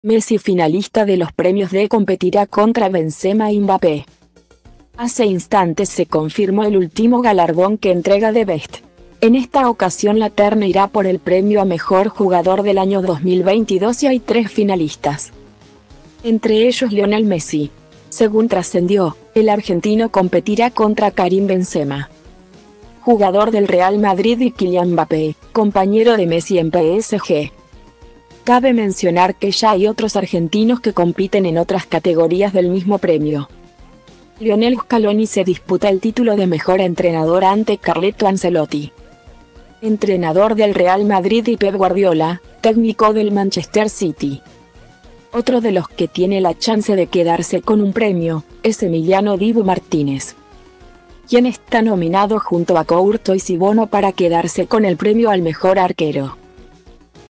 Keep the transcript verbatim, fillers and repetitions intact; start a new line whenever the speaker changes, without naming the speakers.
Messi, finalista de los premios D, competirá contra Benzema y Mbappé. Hace instantes se confirmó el último galardón que entrega The Best. En esta ocasión la terna irá por el premio a Mejor Jugador del año dos mil veintidós y hay tres finalistas. Entre ellos Lionel Messi. Según trascendió, el argentino competirá contra Karim Benzema, jugador del Real Madrid, y Kylian Mbappé, compañero de Messi en P S G. Cabe mencionar que ya hay otros argentinos que compiten en otras categorías del mismo premio. Lionel Scaloni se disputa el título de mejor entrenador ante Carleto Ancelotti, entrenador del Real Madrid, y Pep Guardiola, técnico del Manchester City. Otro de los que tiene la chance de quedarse con un premio es Emiliano Dibu Martínez, quien está nominado junto a Courtois y Bono para quedarse con el premio al mejor arquero.